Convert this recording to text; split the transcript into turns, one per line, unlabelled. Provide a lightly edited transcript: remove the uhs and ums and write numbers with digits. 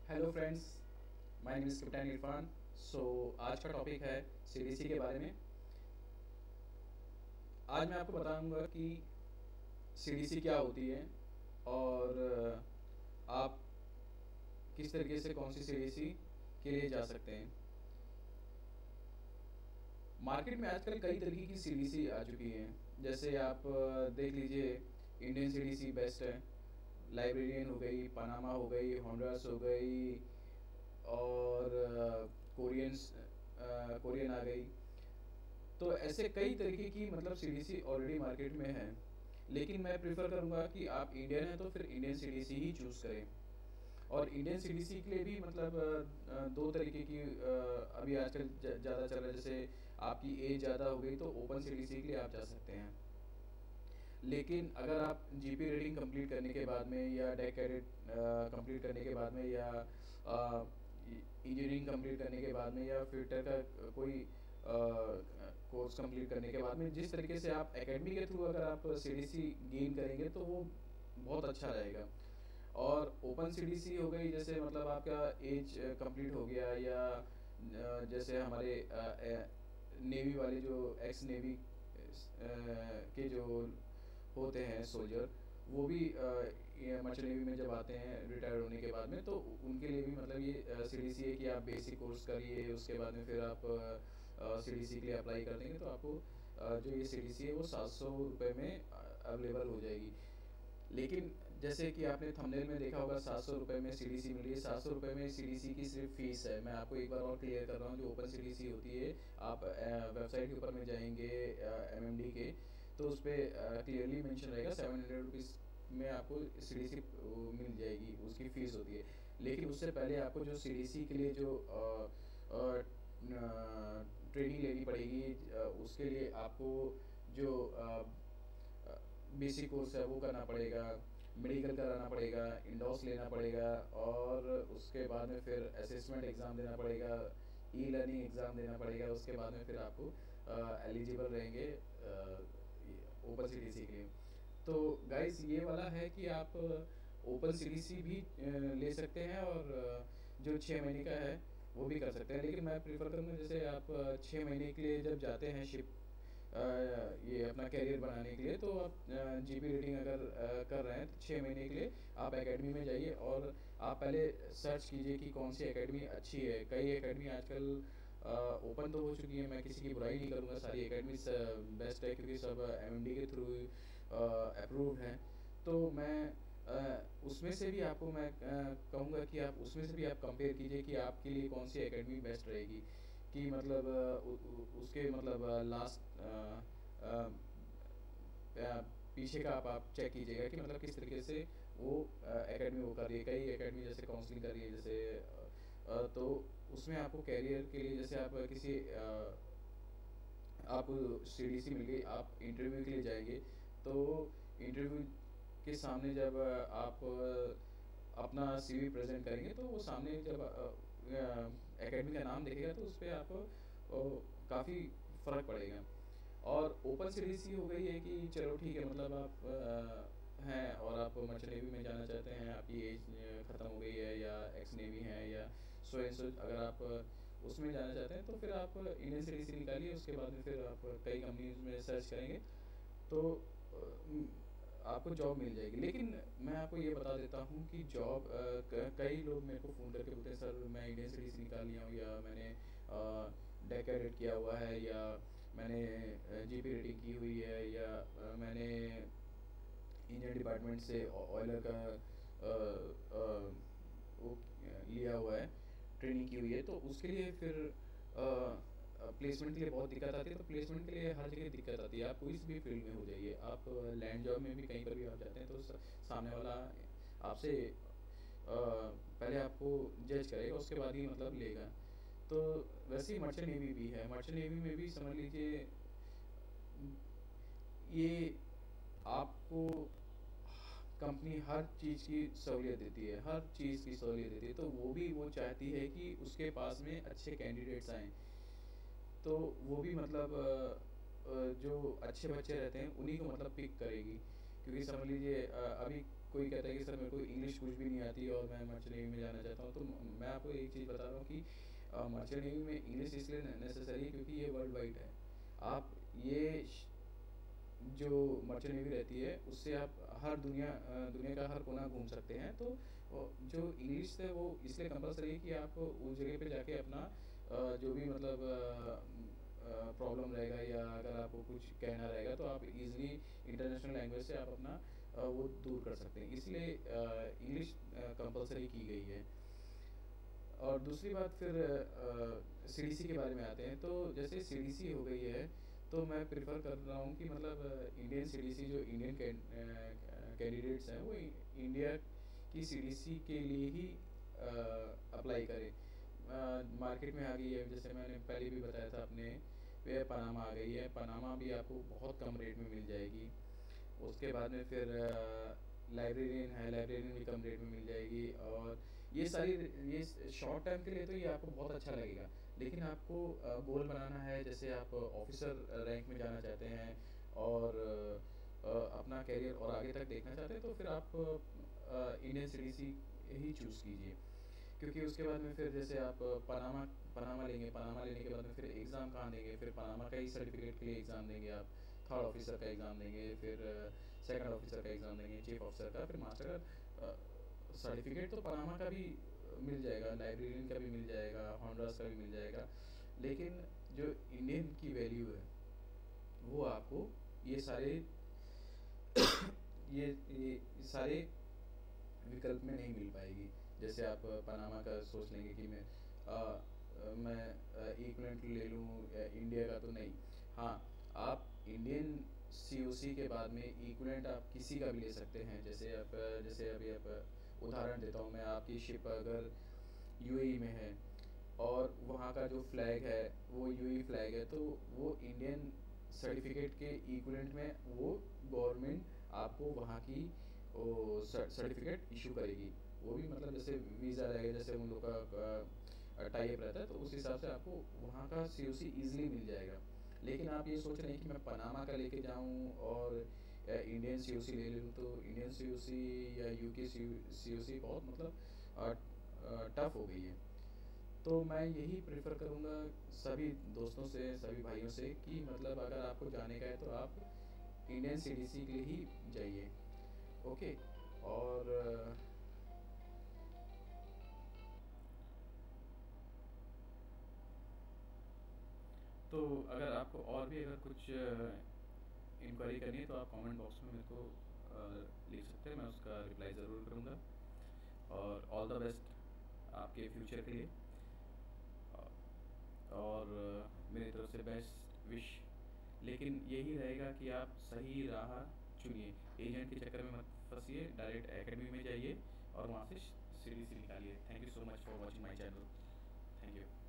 Hello friends, my name is captain Irfan. So आज का topic है सीडीसी के बारे में। आज मैं आपको बताऊंगा कि सीडीसी क्या होती है और आप किस तरीके से कौन सी सीडीसी के लिए जा सकते हैं। मार्केट में आजकल कई तरीके की सीडीसी आ चुकी हैं। जैसे आप देख लीजिए, इंडियन सीडीसी बेस्ट है, लाइब्रेरियन हो गई, पनामा हो गई, होंडुरास हो गई और कोरियन आ गई। तो ऐसे कई तरीके की मतलब सीडीसी ऑलरेडी मार्केट में है, लेकिन मैं प्रेफर करूँगा कि आप इंडियन हैं तो फिर इंडियन सीडीसी ही चूज़ करें। और इंडियन सीडीसी के लिए भी मतलब दो तरीके की अभी आजकल ज़्यादा चल रहा है। जैसे आपकी एज ज़्यादा हो गई तो ओपन सीडीसी के लिए आप जा सकते हैं, लेकिन अगर आप जीपी रीडिंग कंप्लीट करने के बाद में या डेक कैडेट कंप्लीट करने के बाद में या इंजीनियरिंग कंप्लीट करने के बाद में या फिल्टर का कोई कोर्स कंप्लीट करने के बाद में जिस तरीके से आप एकेडमी के थ्रू अगर आप सीडीसी गेन करेंगे तो वो बहुत अच्छा रहेगा। और ओपन सीडीसी हो गई, जैसे मतलब आपका एज कंप्लीट हो गया या जैसे हमारे नेवी वाले जो एक्स नेवी के जो होते हैं सोल्जर, वो भी मर्चेंट नेवी में जब आते हैं रिटायर होने के बाद में, तो उनके लिए भी मतलब ये सीडीसी है कि आप बेसिक कोर्स करिए, उसके बाद में फिर आप सीडीसी के लिए अप्लाई कर देंगे तो आपको जो ये सीडीसी है वो 700 रुपये में अवेलेबल हो जाएगी। लेकिन जैसे कि आपने थंबनेल में देखा होगा, 700 रुपये में सीडीसी मिली है। 700 रुपये में सीडीसी की सिर्फ फीस है। मैं आपको एक बार और क्लियर कर रहा हूँ, जो ओपन सीडीसी होती है, आप वेबसाइट के ऊपर में जाएंगे एमएमडी के, तो उस पर क्लियरली मेंशन रहेगा 700 रुपीज़ में आपको सीडीसी मिल जाएगी, उसकी फ़ीस होती है। लेकिन उससे पहले आपको जो सीडीसी के लिए जो ट्रेनिंग लेनी पड़ेगी, उसके लिए आपको जो बेसिक कोर्स है वो करना पड़ेगा, मेडिकल कराना पड़ेगा, इंडोस लेना पड़ेगा और उसके बाद में फिर असेसमेंट एग्ज़ाम देना पड़ेगा, ई लर्निंग एग्ज़ाम देना पड़ेगा। उसके बाद में फिर आपको एलिजिबल रहेंगे ओपन सीडीसी के लिए। तो गाइस ये वाला है कि आप ओपन सीडीसी भी ले सकते हैं और जो 6 महीने का है वो भी कर सकते हैं। लेकिन मैं प्रीफर करूँगा, जैसे आप 6 महीने के लिए जब जाते हैं शिप ये अपना कैरियर बनाने के लिए, तो आप जीपी रीडिंग अगर कर रहे हैं तो 6 महीने के लिए आप एकेडमी में जाइए और आप पहले सर्च कीजिए कि कौन सी एकेडमी अच्छी है। कई एकेडमी आजकल ओपन तो हो चुकी है, मैं किसी की बुराई नहीं करूँगा, सारी एकेडमी बेस्ट है क्योंकि सब एमएमडी के थ्रू अप्रूव्ड हैं। तो मैं उसमें से भी आपको मैं कहूँगा कि आप उसमें से भी आप कंपेयर कीजिए कि आपके लिए कौन सी एकेडमी बेस्ट रहेगी। कि मतलब उसके मतलब पीछे का आप चेक कीजिएगा कि मतलब किस तरीके से वो एकेडमी वो कर रही है। कई एकेडमी जैसे काउंसलिंग कर रही है, जैसे तो उसमें आपको कैरियर के लिए, जैसे आप किसी आप सीडीसी मिल गई, आप इंटरव्यू के लिए जाएंगे, तो इंटरव्यू के सामने जब आप अपना सीवी प्रेजेंट करेंगे तो वो सामने जब एकेडमी का नाम देखेगा तो उस पर आपको काफ़ी फ़र्क पड़ेगा। और ओपन सीडीसी हो गई है कि चलो ठीक है, मतलब आप हैं और आप मर्चेंट नेवी में जाना चाहते हैं, आपकी एज ख़त्म हो गई है या एक्स नेवी हैं या सो एंड सो, अगर आप उसमें जाना चाहते हैं तो फिर आप इंडियन सीडीसी निकालिए। उसके बाद में फिर आप कई कंपनीज में सर्च करेंगे तो आपको जॉब मिल जाएगी। लेकिन मैं आपको ये बता देता हूँ कि जॉब कई लोग मेरे को फ़ोन करके बोलते हैं, सर मैं इंडियन सीडीसी निकाल लिया हूँ, या मैंने डेकेडेट किया हुआ है, या मैंने जीपी रेटिंग की हुई है, या मैंने इंजन डिपार्टमेंट से ऑयलर का वो लिया हुआ है, ट्रेनिंग की हुई है, तो उसके लिए फिर प्लेसमेंट के लिए बहुत दिक्कत आती है। तो प्लेसमेंट के लिए हर जगह दिक्कत आती है, आप कोई भी फील्ड में हो जाइए, आप लैंड जॉब में भी कहीं पर भी आप जाते हैं तो सामने वाला आपसे पहले आपको जज करेगा, उसके बाद ही मतलब लेगा। तो वैसे ही मर्चेंट नेवी भी है। मर्चेंट नेवी में भी समझ लीजिए ये आपको कंपनी हर चीज़ की सहूलियत देती है, हर चीज़ की सहूलियत देती है, तो वो भी वो चाहती है कि उसके पास में अच्छे कैंडिडेट्स आएँ। तो वो भी मतलब जो अच्छे बच्चे रहते हैं उन्हीं को मतलब पिक करेगी। क्योंकि समझ लीजिए अभी कोई कहता है कि सर मेरे को इंग्लिश कुछ भी नहीं आती और मैं मर्चेंट नेवी में जाना चाहता हूँ, तो मैं आपको एक चीज़ बता रहा हूँ कि मर्चेंट नेवी में इंग्लिश इसलिए नेसेसरी है क्योंकि ये वर्ल्ड वाइड है। आप ये जो मर्चेंट नेवी रहती है उससे आप हर दुनिया का हर कोना घूम सकते हैं। तो जो इंग्लिश है वो इसलिए कंपलसरी है कि आप उस जगह पे जाके अपना जो भी मतलब प्रॉब्लम रहेगा या अगर आपको कुछ कहना रहेगा तो आप इजीली इंटरनेशनल लैंग्वेज से आप अपना वो दूर कर सकते हैं, इसलिए इंग्लिश कंपलसरी की गई है। और दूसरी बात फिर सीडीसी के बारे में आते हैं। तो जैसे सीडीसी हो गई है तो मैं प्रिफर कर रहा हूँ कि मतलब इंडियन सीडीसी जो इंडियन कैंडिडेट्स हैं वो इंडिया की सीडीसी के लिए ही अप्लाई करें। मार्केट में आ गई है, जैसे मैंने पहले भी बताया था अपने वे पनामा आ गई है। पनामा भी आपको बहुत कम रेट में मिल जाएगी। उसके बाद में फिर लाइब्रेरियन है, लाइब्रेरियन भी कम रेट में मिल जाएगी। और ये सारी ये शॉर्ट टाइम के लिए तो ये आपको बहुत अच्छा लगेगा, लेकिन आपको गोल बनाना है, जैसे आप ऑफिसर रैंक में जाना चाहते हैं और अपना करियर और आगे तक देखना चाहते हैं तो फिर आप इंडियन सीडीसी ही चूज़ कीजिए। क्योंकि उसके बाद में फिर जैसे आप पनामा पनामा लेंगे, पनामा लेने के बाद में फिर एग्ज़ाम कहाँ देंगे, फिर पनामा का ही सर्टिफिकेट के लिए एग्ज़ाम देंगे आप, थर्ड ऑफिसर का एग्ज़ाम देंगे, फिर सेकंड ऑफिसर का एग्ज़ाम देंगे, चीफ ऑफिसर का, फिर मास्टर का सर्टिफिकेट तो पनामा का भी मिल जाएगा, लाइब्रेरियन का भी मिल जाएगा, हॉन्डर्स का भी मिल जाएगा। लेकिन जो इंडियन की वैल्यू है वो आपको ये सारे ये सारे विकल्प में नहीं मिल पाएगी। जैसे आप पनामा का सोच लेंगे कि मैं इक्विवेलेंट ले लूँ इंडिया का, तो नहीं। हाँ, आप इंडियन सीओसी के बाद में इक्विवेलेंट आप किसी का भी ले सकते हैं। जैसे अभी आप उदाहरण देता हूँ मैं, आपकी शिप अगर यूएई में है और वहाँ का जो फ्लैग है वो यूएई फ्लैग है, तो वो इंडियन सर्टिफिकेट के इक्विवेलेंट में वो गवर्नमेंट आपको वहाँ की सर्टिफिकेट इशू करेगी। वो भी मतलब जैसे वीज़ा रहेगा, जैसे उन लोग का टाई अप रहता है, तो उस हिसाब से आपको वहाँ का सीओसी ईजिली मिल जाएगा। लेकिन आप ये सोच रहे हैं कि मैं पनामा का लेके जाऊँ और इंडियन सीओसी ले लूँ, तो इंडियन सीओसी या यूके सीओसी बहुत मतलब टफ हो गई है। तो मैं यही प्रेफर करूँगा सभी दोस्तों से, सभी भाइयों से कि मतलब अगर आपको जाने का है तो आप इंडियन सीडीसी के लिए ही जाइए। ओके। और तो अगर आपको और भी अगर कुछ इंक्वायरी करनी है तो आप कमेंट बॉक्स में मेरे को लिख सकते हैं, मैं उसका रिप्लाई ज़रूर करूँगा। और ऑल द बेस्ट आपके फ्यूचर के लिए। और मेरी तरफ से बेस्ट विश। लेकिन यही रहेगा कि आप सही राह चुनिए, एजेंट के चक्कर में मत फंसिए, डायरेक्ट एकेडमी में जाइए और वहाँ से सीढ़ी निकालिए। Thank you so much for watching my channel. Thank you.